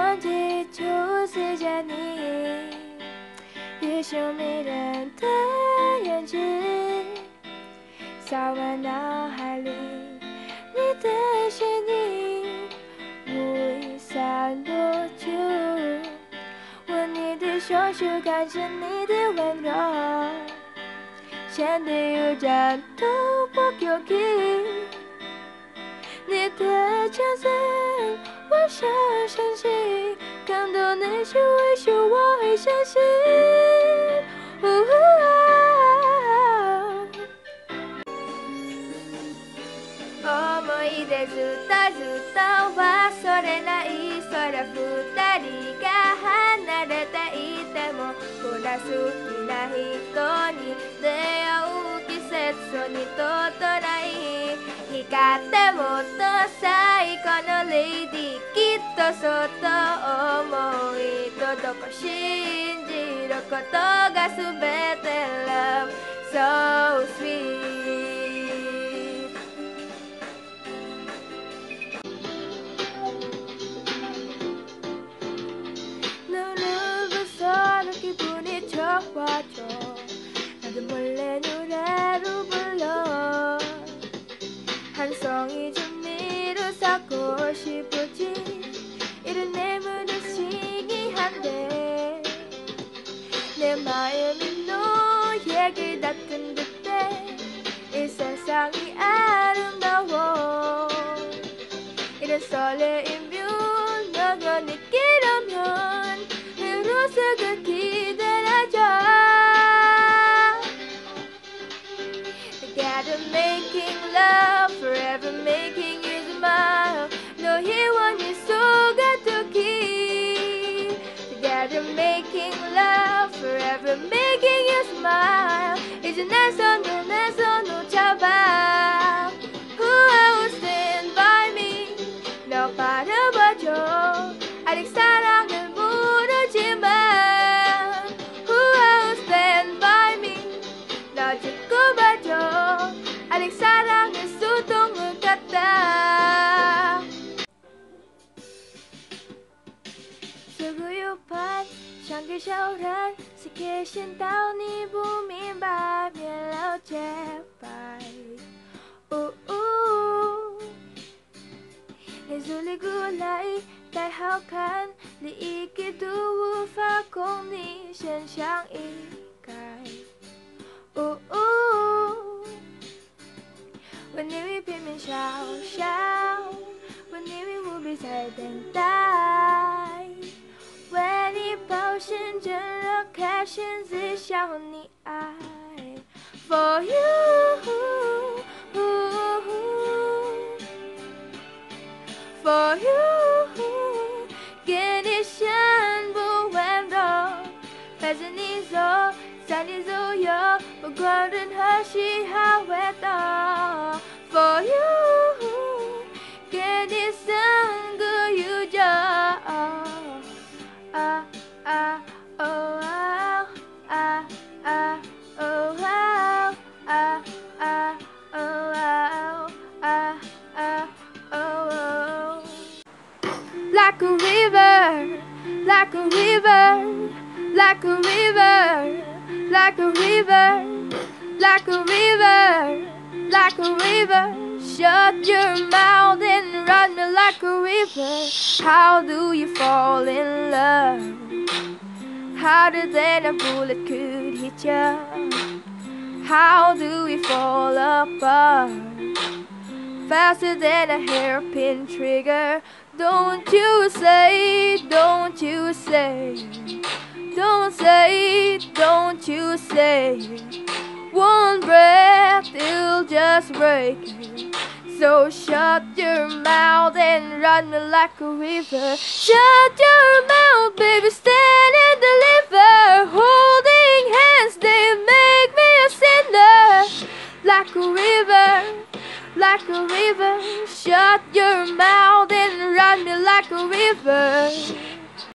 건지 조세자니越秀迷人的眼睛，在我脑海里，你的身影无意散落就吻你的双手，看着你的温柔，显得有战斗不勇气。你的角色我想相信，更多那些微笑我会相信。思い出ずっと忘れない空、二人が離れていてもほら好きな人に出会う季節にとどない光ってもっと最高のレディー、きっとそっと思い届く、信じることが全て Love so sweet。기분이 좋아져 나도 몰래 노래로 불러 한 송이 준비로 쌓고 싶었지 이런 내 문은 신기한데 내 마음이 너에게 닿던 그때 이 세상이 아름다워 이런 설레이면 너가 느끼려면 흐르스가 기다려줘 Together making love forever making you smile 너의 원인 속아두기 Together making love forever making you smile 이제 내 손을 잡아 Who will stand by me 너 바라봐줘 아직 사랑을 모르지만 Who will stand by me 나 죽고 봐줘 아직 사랑의 수동을 같다 这个有盼想给小人是可以先到你不明白免了洁白你努力过来再好看你一个都无法共你身相依盖为你会拼命笑笑为你会无比在等待为你保险真的开心只想你爱 For you For you 给你全部温柔陪着你走在你左右不管任何喜好味道 For you 给你三个宇宙Like a river, like a river, like a river, like a river, like a river, like a river. Shut your mouth and run me like a river. How do you fall in love? Harder than a bullet could hit you. How do we fall apart? Faster than a hairpin trigger. Don't you say, don't you say, don't say, don't you say. One breath, it'll just break. So shut your mouth and run me like a river. Shut your mouth, baby, stand and deliver. Holding hands, they make me a sinner. Like a river, like a river. Shut your mouth and run me like a river.